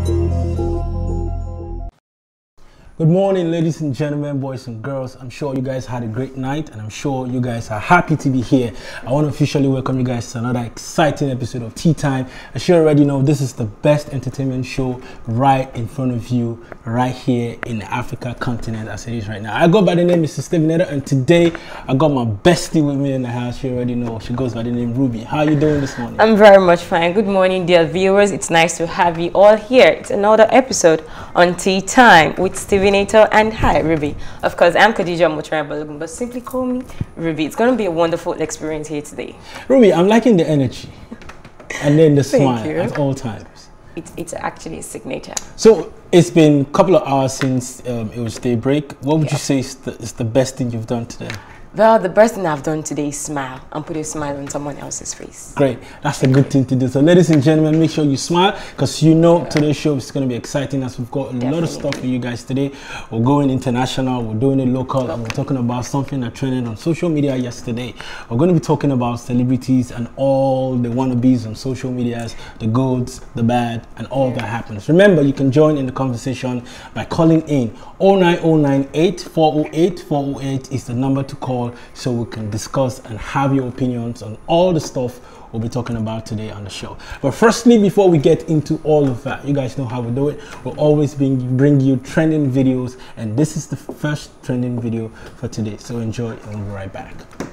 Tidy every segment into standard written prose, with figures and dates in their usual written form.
Good morning, ladies and gentlemen, boys and girls. I'm sure you guys had a great night and I'm sure you guys are happy to be here. I want to officially welcome you guys to another exciting episode of Tea Time. As you already know, this is the best entertainment show right in front of you, right here in the Africa continent as it is right now. I go by the name Mr. Steven Eder, and today I got my bestie with me in the house. You already know, she goes by the name Ruby. How are you doing this morning? I'm very much fine. Good morning, dear viewers. It's nice to have you all here. It's another episode on Tea Time with Steven Eder, and hi, Ruby. Of course, I'm Khadija Motra Balogun, but simply call me Ruby. It's going to be a wonderful experience here today. Ruby, I'm liking the energy and then the smile at all times. It's actually a signature. So it's been a couple of hours since it was daybreak. What would you say is the best thing you've done today? Well, the best thing I've done today is smile and put a smile on someone else's face. Great. That's a good thing to do. So ladies and gentlemen, make sure you smile because you know today's show is going to be exciting as we've got a lot of stuff for you guys today. We're going international, we're doing it local, and we're talking about something that trended on social media yesterday. We're going to be talking about celebrities and all the wannabes on social medias, the goods, the bad, and all that happens. Remember, you can join in the conversation by calling in. 09098 408 408 is the number to call, so we can discuss and have your opinions on all the stuff we'll be talking about today on the show. But firstly, before we get into all of that, you guys know how we do it. We'll always bring you trending videos, and this is the first trending video for today. So enjoy, and we'll be right back.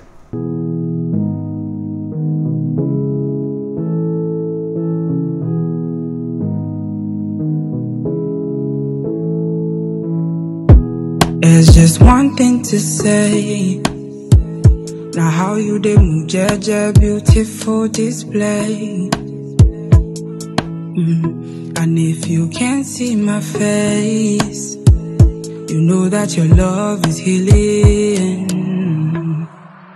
There's just one thing to say. Now how you dey move, Jaja, beautiful display. And if you can't see my face, you know that your love is healing.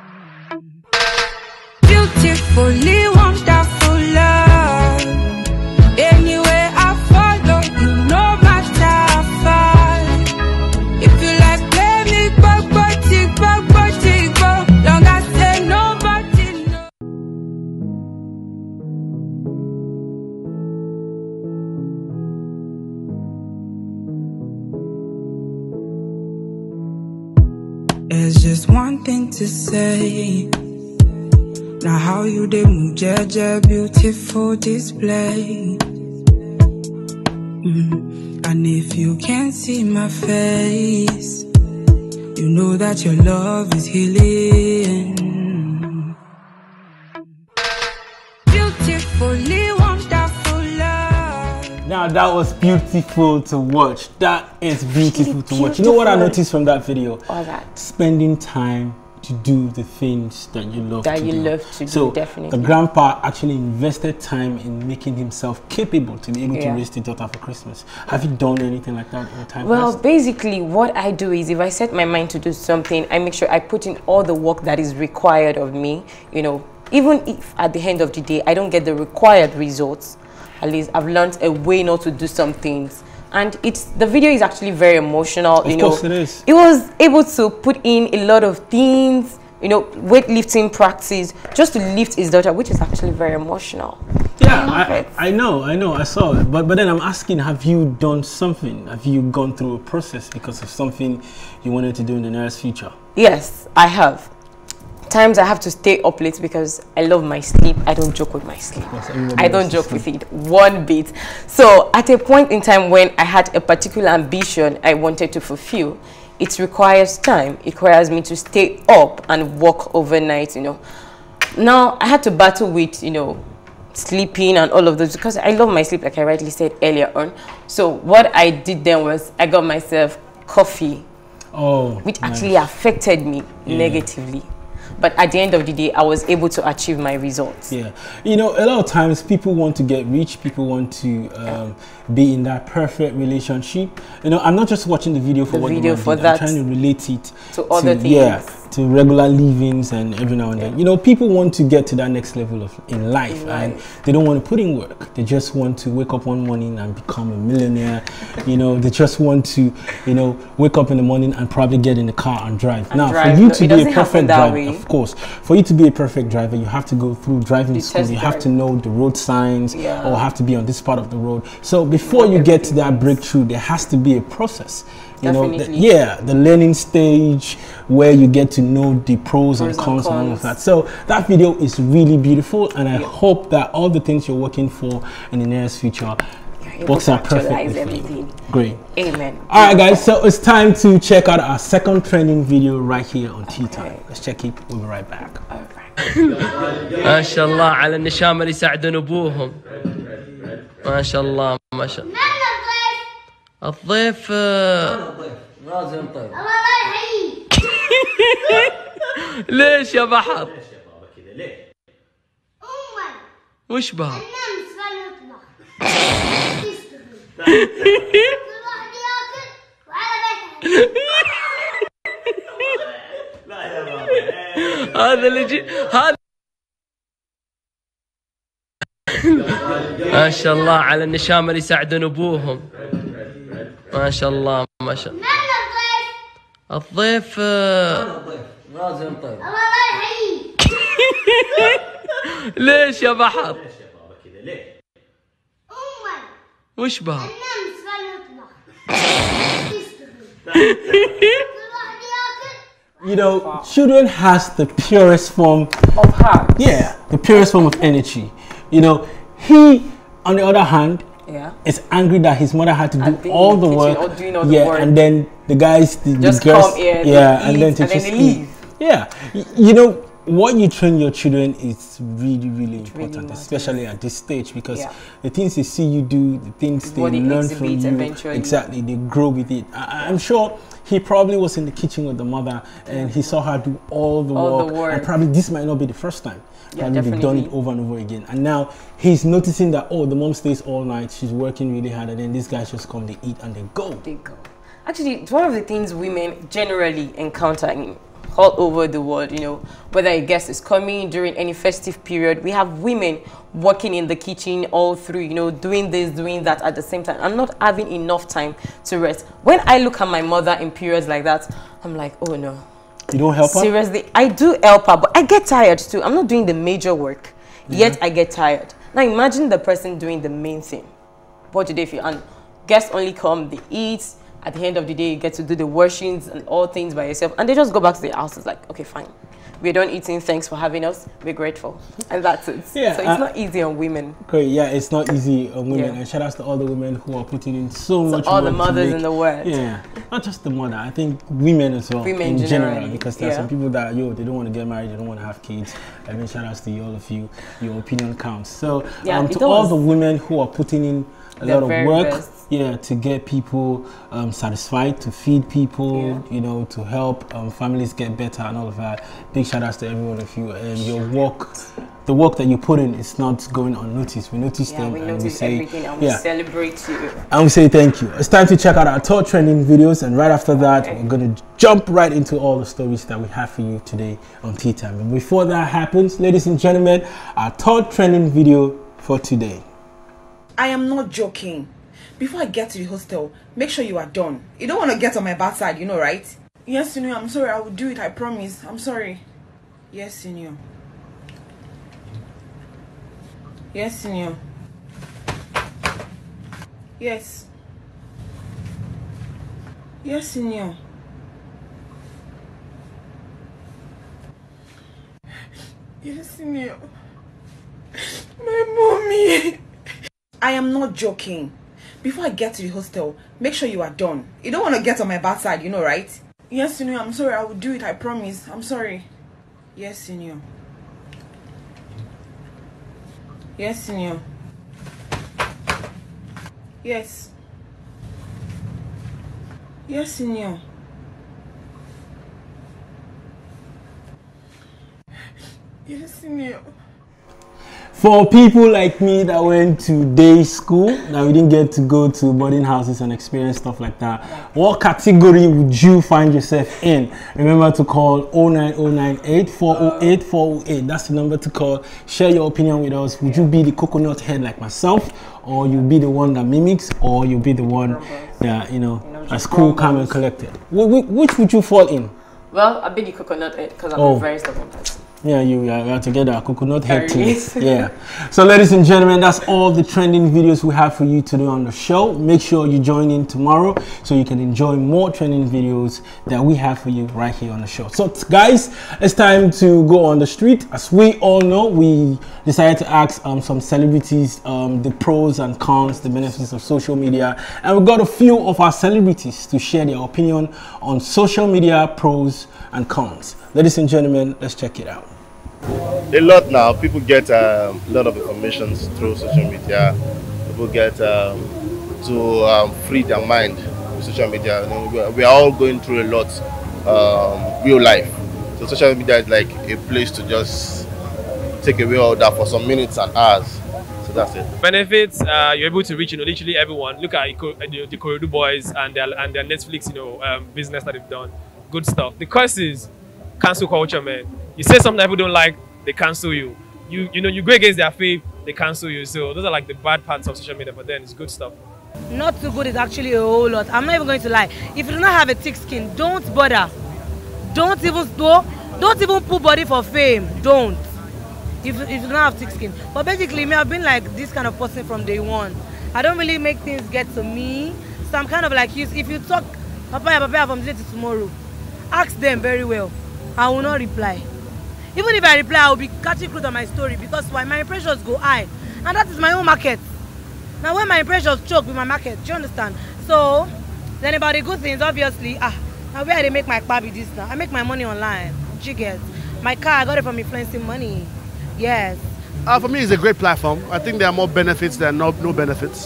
Beautifully wonderful love. Anywhere I follow, you no matter how far. If you like play me, long as say nobody know. There's just one thing to say. Now how you dey move, Jaja, beautiful display. And if you can't see my face, you know that your love is healing. Beautifully wonderful love. Now that was beautiful to watch. That is beautiful to watch. You know what I noticed from that video? All that. Spending time to do the things that you love to do. So definitely. The grandpa actually invested time in making himself capable to be able to raise the daughter for Christmas. Have you done anything like that in your time? Well, basically what I do is if I set my mind to do something, I make sure I put in all the work that is required of me. You know, even if at the end of the day I don't get the required results, at least I've learned a way not to do some things. And the video is actually very emotional. Of course it is. It was able to put in a lot of things, you know, weightlifting practice, just to lift his daughter, which is actually very emotional. Yeah, I know, I saw it. But then I'm asking, have you done something? Have you gone through a process because of something you wanted to do in the nearest future? Yes, I have. Times I have to stay up late because I love my sleep. I don't joke with my sleep. I don't joke with it one bit. So at a point in time when I had a particular ambition I wanted to fulfill, it requires time. It requires me to stay up and work overnight, you know. Now I had to battle with, you know, sleeping and all of those because I love my sleep, like I rightly said earlier on. So what I did then was I got myself coffee, which actually affected me negatively. But at the end of the day, I was able to achieve my results. Yeah. You know, a lot of times people want to get rich. People want to be in that perfect relationship. You know, I'm not just watching the video for what you did. I'm trying to relate it to other things. Yeah. to regular livings and every now and then. You know, people want to get to that next level of in life, and they don't want to put in work. They just want to wake up one morning and become a millionaire. You know, they just want to, you know, wake up in the morning and probably get in the car and drive. For you to be a perfect driver, of course, for you to be a perfect driver, you have to go through driving school. You have to know the road signs, or have to be on this part of the road. So before you get to that breakthrough, there has to be a process. You know, the learning stage where you get to know the pros and cons and all of that. So that video is really beautiful, and I hope that all the things you're working for in the nearest future works out perfectly for you. Great. Amen. All right, guys. So it's time to check out our second trending video right here on Tea Time. Let's check it. We'll be right back. ما شاء الله على النشامة اللي يساعدون ابوهم. ما شاء الله ما شاء الله. الضيف رازم طيب. الله لا يحييك. ليش يا بحر؟ ليه؟ وش بها؟ النمس فليطبخ. كل واحد ياكل وعلى بيته. لا يا بابا. هذا اللي يجي هذا. ما شاء الله على النشامة اللي يساعدون ابوهم. ما شاء الله ما شاء الله. من الضيف رازم طيب. الله لا يحييك. ليش يا بحر؟ ليه؟ وش بها؟ النمس فليطبخ. كل واحد ياكل. You know, children has the purest form of heart. Yeah, the purest form of energy. You know, he, on the other hand, is angry that his mother had to do all the work. And then the guys, the girls, come here, and then they leave. Yeah, you know, what you train your children is really, really important, especially at this stage, because the things they see you do, the things they learn from you, exactly, they grow with it. I'm sure he probably was in the kitchen with the mother and he saw her do all the work, and probably this might not be the first time. They've done it over and over again, and now he's noticing that, oh, the mom stays all night, she's working really hard, and then these guys just come, they eat and they go. Actually, it's one of the things women generally encounter in all over the world. You know, whether a guest is coming during any festive period, we have women working in the kitchen all through, you know, doing this, doing that at the same time, and not having enough time to rest. When I look at my mother in periods like that, I'm like, oh no. You don't help her? Seriously, I do help her, but I get tired too. I'm not doing the major work, yet I get tired. Now imagine the person doing the main thing. What do they feel? And guests only come, they eat. At the end of the day, you get to do the washings and all things by yourself, and they just go back to their house. It's like, okay, fine. We're done eating, thanks for having us, we're grateful. And that's it. So it's not easy on women. Great, it's not easy on women. And shout out to all the women who are putting in so much work. All the mothers in the world. Yeah, not just the mother, I think women as well, in general, because there are some people that, they don't want to get married, they don't want to have kids. I mean, shout out to all of you, your opinion counts. So to all the women who are putting in a lot of work, to get people satisfied, to feed people, you know, to help families get better and all of that. Big shout outs to every one of you, and your work, the work that you put in is not going unnoticed. We notice them, and we say everything, and we celebrate you. And we say thank you. It's time to check out our top trending videos, and right after that, we're going to jump right into all the stories that we have for you today on Tea Time. And before that happens, ladies and gentlemen, our top trending video for today. I am not joking. Before I get to the hostel, make sure you are done. You don't want to get on my bad side, you know, right? Yes, Senior, I'm sorry. I will do it. I promise. I'm sorry. Yes, Senior. Yes, Senior. Yes. Yes, Senior. Yes, Senior. My mommy. I am not joking. Before I get to the hostel, make sure you are done. You don't want to get on my bad side, you know, right? Yes, Senior, I'm sorry. I will do it. I promise. I'm sorry. Yes, Senior. Yes, Senior. Yes. Yes, Senior. Yes, Senior. For people like me that went to day school, that we didn't get to go to boarding houses and experience stuff like that, what category would you find yourself in? Remember to call 09098 408 408. That's the number to call. Share your opinion with us. Would you be the coconut head like myself, or you be the one that mimics, or you be the one that, you know, as cool, calm, and collected? Which would you fall in? Well, I'll be the coconut head because I'm a very stubborn person. Yeah, we are together, a coconut head team. Yeah. So, ladies and gentlemen, that's all the trending videos we have for you today on the show. Make sure you join in tomorrow so you can enjoy more trending videos that we have for you right here on the show. So, guys, it's time to go on the street. As we all know, we decided to ask some celebrities the pros and cons, the benefits of social media, and we got a few of our celebrities to share their opinion on social media pros and cons. Ladies and gentlemen, let's check it out. A lot now. People get a lot of information through social media. People get to free their mind with social media. You know, we are all going through a lot real life. So social media is like a place to just take away all that for some minutes and hours. So that's it. Benefits: you're able to reach, you know, literally everyone. Look at the Korodu boys and their Netflix, you know, business that they've done. Good stuff. The curse is cancel culture, man. You say something that people don't like, they cancel you. You know, you go against their faith, they cancel you. So those are like the bad parts of social media, but then it's good stuff. Not too good is actually a whole lot. I'm not even going to lie. If you do not have a thick skin, don't bother. Don't even put body for fame. Don't. If you don't have thick skin. But basically, me, I've been like this kind of person from day one. I don't really make things get to me. So I'm kind of like you. If you talk, Papa, from today to tomorrow, ask them very well. I will not reply. Even if I reply, I will be catching crude on my story because why my impressions go high. And that is my own market. Now when my impressions choke with my market, do you understand? So, then about the good things, obviously, now where they make my baby this now? I make my money online. You get my car, I got it from influencing money. Yes. For me, it's a great platform. I think there are more benefits than no benefits.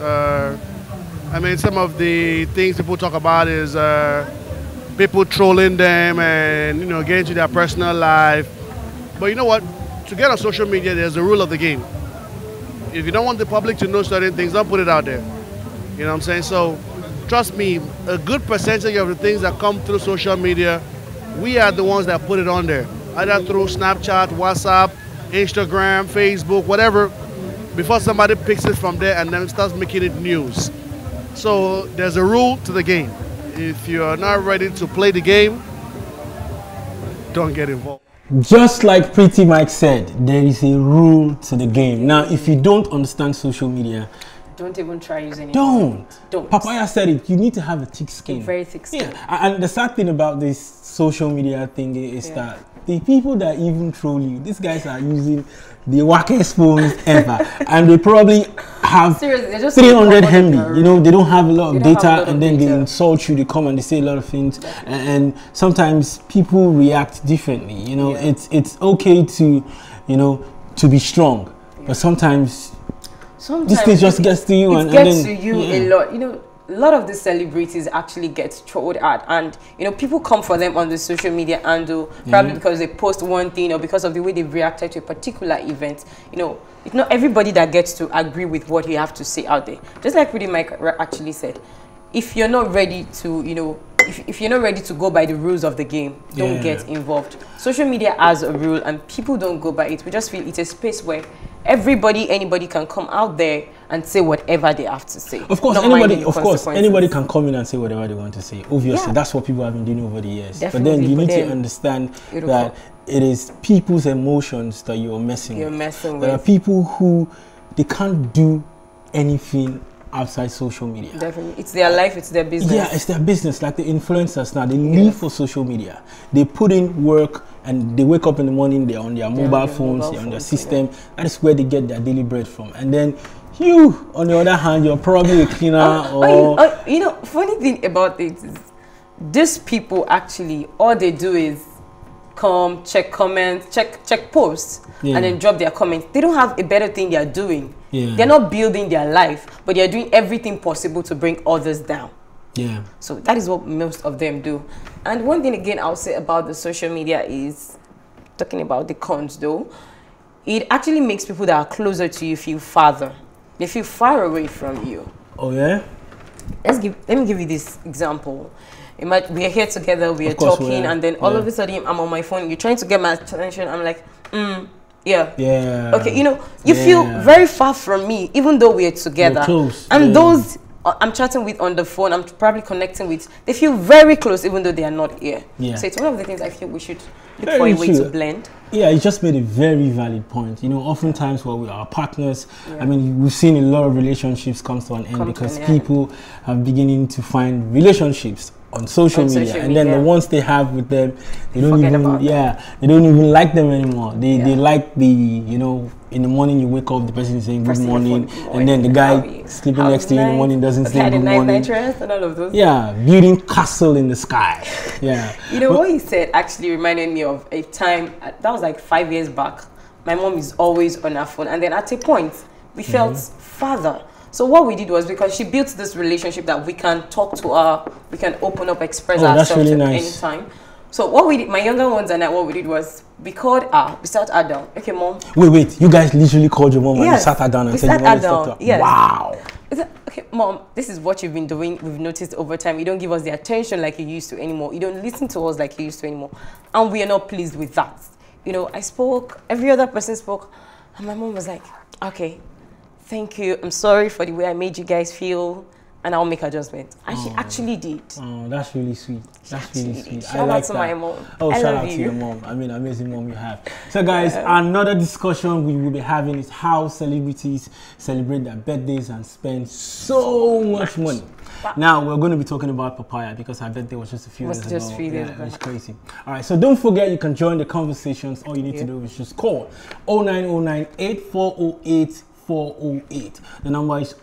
I mean, some of the things people talk about is people trolling them and, you know, getting into their personal life. But you know what? To get on social media, there's a rule of the game. If you don't want the public to know certain things, don't put it out there. You know what I'm saying? So, trust me, a good percentage of the things that come through social media, we are the ones that put it on there. Either through Snapchat, WhatsApp, Instagram, Facebook, whatever, before somebody picks it from there and then starts making it news. So, there's a rule to the game. If you're not ready to play the game, don't get involved. Just like Pretty Mike said, there is a rule to the game. Now, if you don't understand social media, don't even try using it. Don't. Papaya said it. You need to have a thick skin. A very thick skin. Yeah. And the sad thing about this social media thing is that the people that even troll you, these guys are using the wackest phones ever, and they probably have 300 MB. You know, they don't have a lot of data, and then they insult you. They come and they say a lot of things, and sometimes people react differently. You know, it's okay to, you know, to be strong, but sometimes this thing just gets to you, and gets to you a lot. You know, a lot of the celebrities actually get trolled at, and you know, people come for them on the social media handle probably because they post one thing or because of the way they've reacted to a particular event. You know, it's not everybody that gets to agree with what you have to say out there. Just like Pretty Mike actually said, if you're not ready to, you know, if you're not ready to go by the rules of the game, don't get involved. Social media has a rule and people don't go by it. We just feel it's a space where anybody can come out there and say whatever they have to say. Of course, anybody can come in and say whatever they want to say. Obviously, that's what people have been doing over the years. Definitely, but then you need to understand that it is people's emotions that you're messing with. There are people who they can't do anything outside social media. Definitely. It's their life, it's their business. Yeah, it's their business. Like the influencers now, they live for social media. They put in work and they wake up in the morning, they're on their mobile phones, they're on their system. That is where they get their daily bread from. And then you, on the other hand, you're probably a cleaner or... you know, funny thing about it is these people actually, all they do is come, check comments, check posts, and then drop their comments. They don't have a better thing they're doing. They're not building their life, but they're doing everything possible to bring others down. So that is what most of them do. And one thing again I'll say about the social media is, talking about the cons though, it actually makes people that are closer to you feel farther. They feel far away from you. Oh yeah. Let me give you this example. Imagine we are here together, we are talking, and then all of a sudden I'm on my phone. You're trying to get my attention. I'm like, yeah. Okay, you know, you feel very far from me, even though we are together. Close. And those I'm chatting with on the phone, I'm probably connecting with, they feel very close, even though they are not here. So it's one of the things I feel we should look for a way to blend. Yeah, you just made a very valid point. You know, oftentimes when we are partners, I mean, we've seen a lot of relationships come to an end because people are beginning to find relationships on social media, and then the ones they have with them, they don't even they don't even like them anymore. They like the, you know, in the morning you wake up, the person is saying good morning, and then the guy sleeping next to you in the morning doesn't say good morning. And all of those. Building castle in the sky. You know, what he said actually reminded me of a time that was like 5 years back. My mom is always on her phone, and then at a point we felt farther. So what we did was, because she built this relationship that we can talk to her, we can open up, express ourselves at any time. So what we did, my younger ones and I, what we did was, we called her, we sat her down. Okay, mom. Wait, you guys literally called your mom and you sat her down and said you want to talk to her? Yes. Wow. Okay, mom, this is what you've been doing. We've noticed over time, you don't give us the attention like you used to anymore. You don't listen to us like you used to anymore. And we are not pleased with that. You know, I spoke, every other person spoke, and my mom was like, okay, thank you. I'm sorry for the way I made you guys feel, and I'll make adjustments. And she actually did. Oh, that's really sweet. That's really sweet. Shout out to my mom. Oh, shout out to your mom. I mean, amazing mom you have. So guys, another discussion we will be having is how celebrities celebrate their birthdays and spend so much money. Now we're going to be talking about Papaya because her birthday was just a few days ago. It was crazy. All right, so don't forget you can join the conversations. All you need to do is just call 0909-8408 408. The number is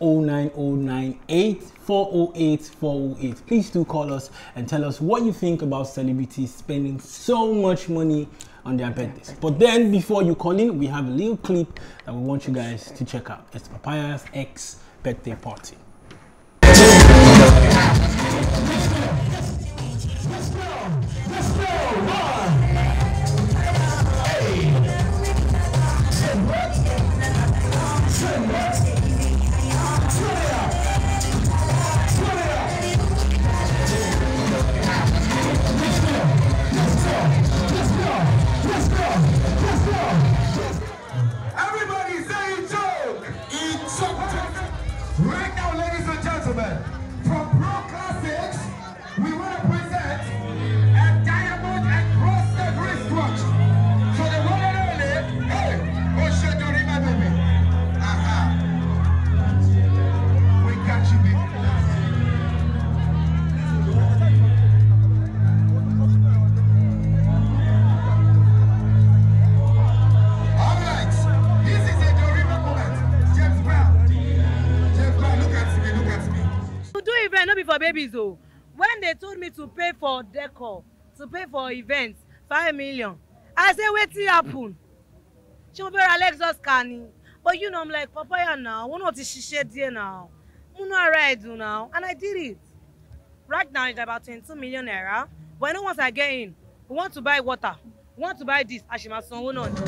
0909-8408-408. Please do call us and tell us what you think about celebrities spending so much money on their birthdays. But then before you call in, we have a little clip that we want you guys to check out. It's Papaya's ex-birthday party. Babies, oh, when they told me to pay for decor, to pay for events, 5 million, I said, wait till happen. She will be Lexus Canny. But you know, I'm like, Papaya now, we're not shed here now. I'm not right now. And I did it. Right now, it's about 22 million naira. But I know once I get in, we want to buy water, we want to buy this, I should have someone on.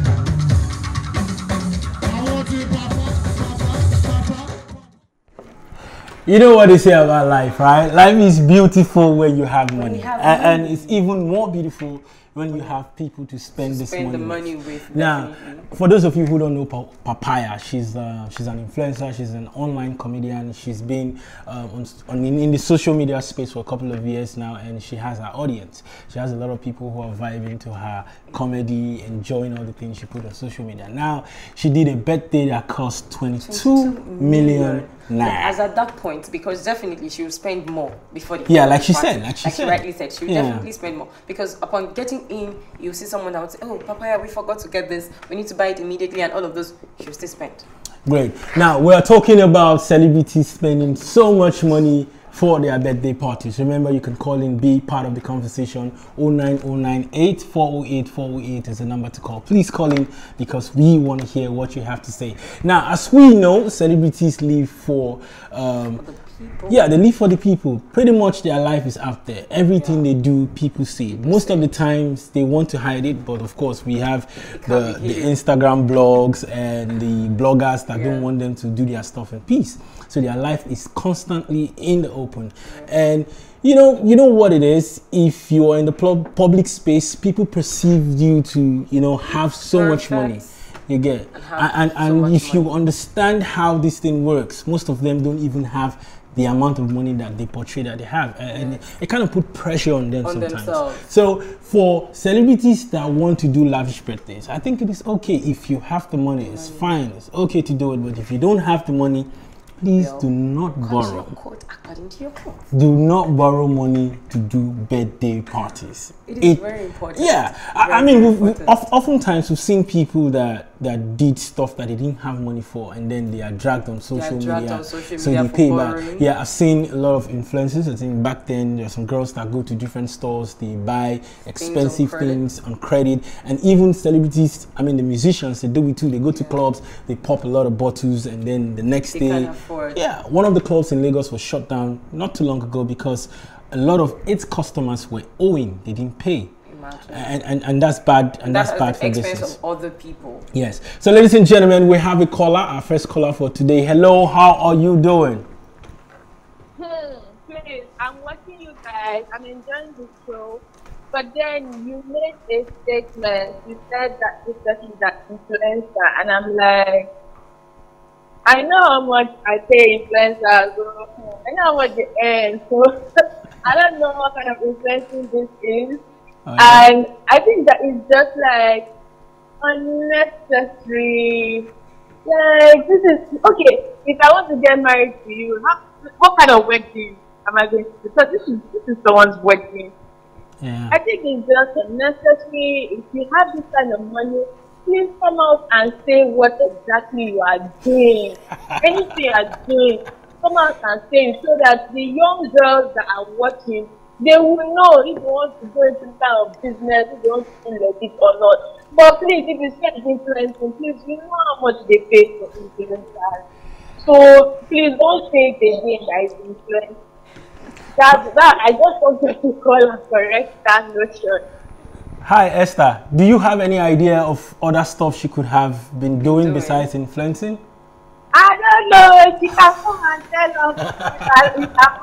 You know what they say about life, right? Life is beautiful when you have money. And it's even more beautiful when you have people to spend this money with. Now, for those of you who don't know Papaya, she's an influencer, she's an online comedian. She's been in the social media space for a couple of years now, and she has her audience. She has a lot of people who are vibing to her comedy, enjoying all the things she put on social media. Now, she did a birthday that cost 22 million. As at that point, because definitely she will spend more before the like she rightly said, she will definitely spend more, because upon getting in, you see someone that would say, oh, Papaya, we forgot to get this, we need to buy it immediately, and all of those, she will still spend. Great. Now we are talking about celebrities spending so much money for their birthday parties. Remember, you can call in, be part of the conversation. 0909-8408-408 is the number to call. Please call in because we want to hear what you have to say. Now, as we know, celebrities live for people. Yeah, they live for the people. Pretty much their life is out there. Everything they do, people see. Most of the times they want to hide it, but of course we have the Instagram blogs and the bloggers that don't want them to do their stuff in peace. So their life is constantly in the open. And you know what it is. If you are in the public space, people perceive you to, have so much money. You get, and if you understand how this thing works, most of them don't even have the amount of money that they portray that they have, and it kind of put pressure on them sometimes. Themselves. So for celebrities that want to do lavish birthdays, I think it is okay if you have the money. It's fine. It's okay to do it, but if you don't have the money, please do not borrow. According to your quote. Do not borrow money to do birthday parties. It is very important. Yeah, I mean, oftentimes we've seen people that did stuff that they didn't have money for, and then they are dragged on social media, so they pay back. Yeah, I've seen a lot of influencers. I think back then there are some girls that go to different stores, they buy expensive things on credit, and even celebrities. I mean, the musicians, they do it too. They go to clubs, they pop a lot of bottles, and then the next day, one of the clubs in Lagos was shut down not too long ago because a lot of its customers were owing, they didn't pay. And that's bad, and that's bad for business. Expense of other people. Yes. So ladies and gentlemen, we have a caller, our first caller for today. Hello, how are you doing? Please, I'm watching you guys, I'm enjoying the show, but then you made a statement, you said that this person is an influencer, and I'm like, I know how much I pay influencers, so I know how much they earn, so I don't know what kind of influencing this is. And I think that is just like unnecessary. Like, this is okay. If I want to get married to you, what kind of wedding am I going to do? Because this is someone's wedding. Yeah. I think it's just unnecessary. If you have this kind of money, please come out and say what exactly you are doing. Anything you are doing, come out and say it so that the young girls that are watching, they will know if they want to go into kind of business, if they want to feel like it or not. But please, if you say influencing, please, you know how much they pay for influencers. So please don't say it again that it's influence. That I just wanted to call and correct that notion. Hi Esther, do you have any idea of other stuff she could have been doing besides influencing? I don't know. She can come and tell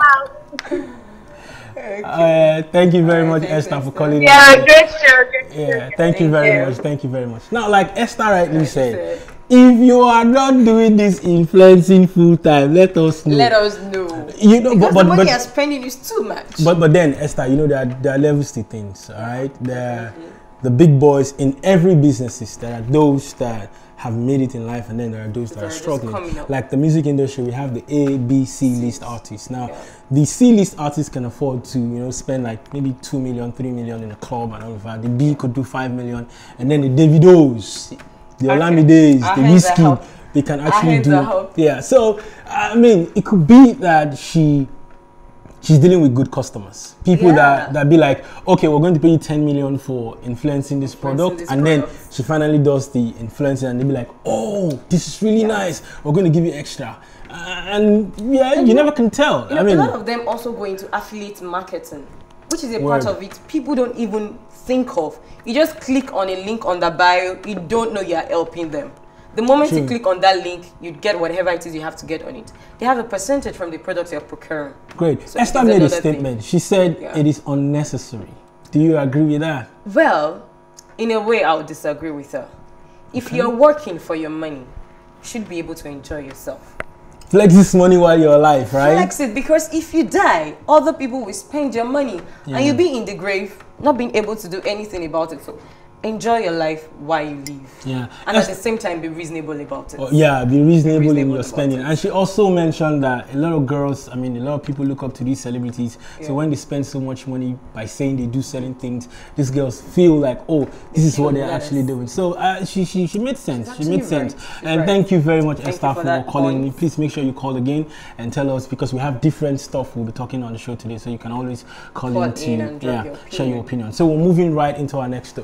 us. Thank you very much, Esther, for calling. Yeah, great show. Yeah, thank you very much. Thank you very much. Now, like Esther rightly said, if you are not doing this influencing full time, let us know. Let us know. You know, because the money you're spending is too much. But then, Esther, you know there are levels to things, all right? There are the big boys in every businesses. There are those that have made it in life, and then there are those that are struggling. Like the music industry, we have the A, B, C list artists. Now, the C list artists can afford to, spend like maybe 2 million, 3 million in a club and all of that. The B could do 5 million, and then the Davidos, the Olamides, the Whiskey, they can actually do. Yeah. So I mean, it could be that she's dealing with good customers, people that be like, okay, we're going to pay you 10 million for influencing this product, and then she finally does the influencing, and they be like, oh, this is really nice, we're going to give you extra, and you never can tell. I mean, a lot of them also go into affiliate marketing, which is a part of it people don't even think of. You just click on a link on the bio, you don't know you are helping them. The moment you click on that link, you get whatever it is you have to get on it. They have a percentage from the products you're procuring. Great. So Esther made a statement. She said it is unnecessary. Do you agree with that? Well, in a way, I would disagree with her. If you're working for your money, you should be able to enjoy yourself. Flex this money while you're alive, right? Flex it, because if you die, other people will spend your money, and you'll be in the grave, not being able to do anything about it. So enjoy your life while you live. Yeah. And at the same time, be reasonable about it. Be reasonable in your spending. And she also mentioned that a lot of girls, a lot of people look up to these celebrities. So when they spend so much money by saying they do certain things, these girls feel like, oh, this is what they're actually doing. So she made sense. She made sense. And thank you very much, Esther, for calling me. Please make sure you call again and tell us, because we have different stuff we'll be talking on the show today. So you can always call in to share your opinion. So we're moving right into our next story.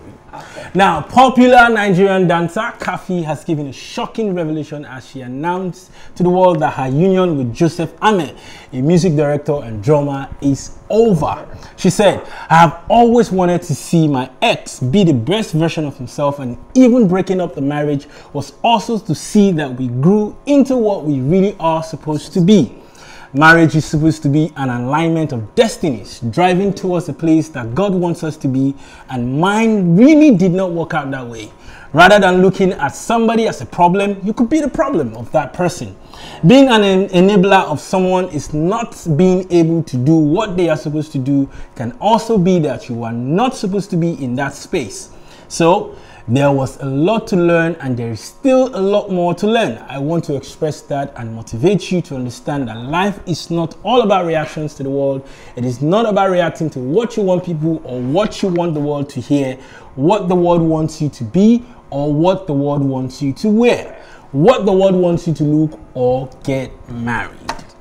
Now, popular Nigerian dancer Kafi has given a shocking revelation as she announced to the world that her union with Joseph Ame, a music director and drummer, is over. She said, "I have always wanted to see my ex be the best version of himself, and even breaking up the marriage was also to see that we grew into what we really are supposed to be. Marriage is supposed to be an alignment of destinies, driving towards the place that God wants us to be, and mine really did not work out that way. Rather than looking at somebody as a problem, you could be the problem of that person. Being an enabler of someone is not being able to do what they are supposed to do, can also be that you are not supposed to be in that space. So there was a lot to learn, and there is still a lot more to learn. I want to express that and motivate you to understand that life is not all about reactions to the world. It is not about reacting to what you want people or what you want the world to hear, what the world wants you to be, or what the world wants you to wear, what the world wants you to look or get married."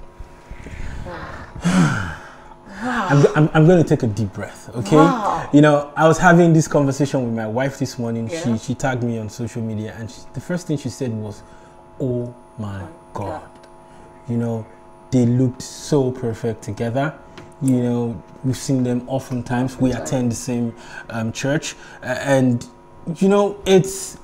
I'm going to take a deep breath, okay? Wow. You know, I was having this conversation with my wife this morning. Yeah. She tagged me on social media, and the first thing she said was, "Oh my God." You know, they looked so perfect together. You know, we've seen them oftentimes. We attend the same church, and you know, it's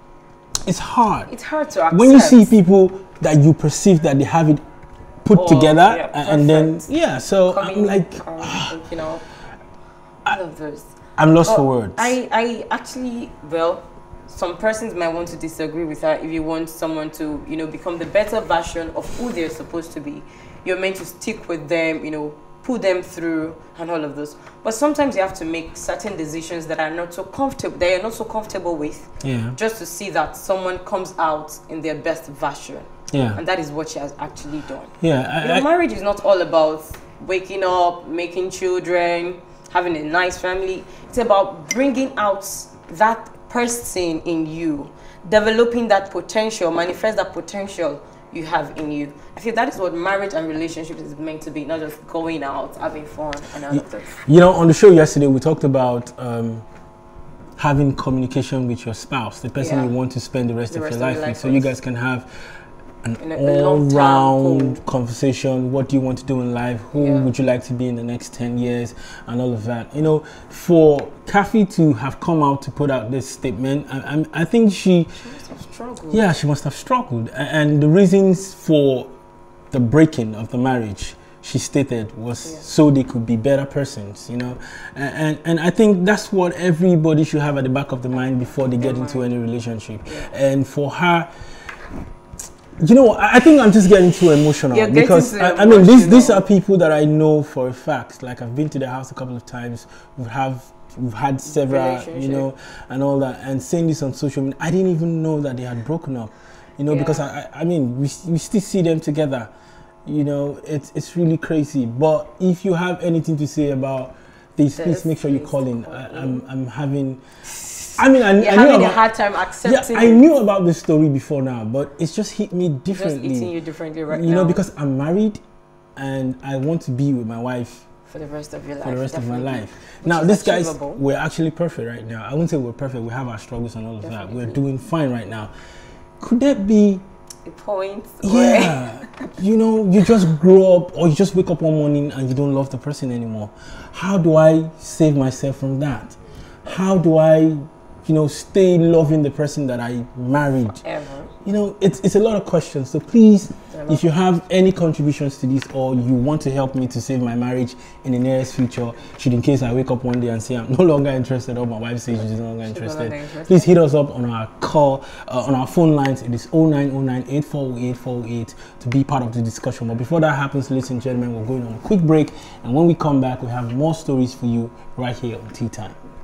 hard. It's hard to accept. When you see people that you perceive that they have it put together, and then so I'm like, you know, all of those. I'm lost for words. I actually, well, some persons might want to disagree with that. If you want someone to, you know, become the better version of who they're supposed to be, you're meant to stick with them, you know, put them through and all of those. But sometimes you have to make certain decisions that are not so comfortable, that you're not so comfortable with, just to see that someone comes out in their best version. Yeah. And that is what she has actually done. Yeah. You know, marriage is not all about waking up, making children, having a nice family. It's about bringing out that person in you, developing that potential, manifest that potential you have in you. I feel that is what marriage and relationships is meant to be, not just going out, having fun and all of this. You know, on the show yesterday, we talked about having communication with your spouse, the person you want to spend the rest of your life with, so you guys can have an all-round conversation. What do you want to do in life? Who would you like to be in the next 10 years? And all of that. You know, for Kafi to have come out to put out this statement, I think she must have struggled. Yeah, she must have struggled. And the reasons for the breaking of the marriage, she stated, was so they could be better persons, you know. And I think that's what everybody should have at the back of the mind before they get into any relationship. And for her, you know, I think I'm just getting too emotional because I mean, these are people that I know for a fact. Like, I've been to their house a couple of times. We've had several, you know, and all that. And saying this on social media, I didn't even know that they had broken up, you know, because I mean, we still see them together. You know, it's really crazy. But if you have anything to say about this, please make sure you call in. I'm having. I mean, I knew having a hard time accepting. Yeah, I knew about this story before now, but it's just hit me differently. It's just hitting you differently right now. You know, because I'm married, and I want to be with my wife for the rest of your life. For the rest of my life. Now, these guys, we're actually perfect right now. I wouldn't say we're perfect. We have our struggles and all of that. We're doing fine right now. Could that be a point? Yeah. You know, you just grow up, or you just wake up one morning and you don't love the person anymore. How do I save myself from that? How do I, you know, stay loving the person that I married? Ever. You know, it's a lot of questions. So please, if you have any contributions to this, or you want to help me to save my marriage in the nearest future, should in case I wake up one day and say I'm no longer interested, or my wife says she's no longer interested, please hit us up on our call, on our phone lines. It is 0909-8408-408 to be part of the discussion. But before that happens, ladies and gentlemen, we're going on a quick break, and when we come back, we have more stories for you right here on Tea Time.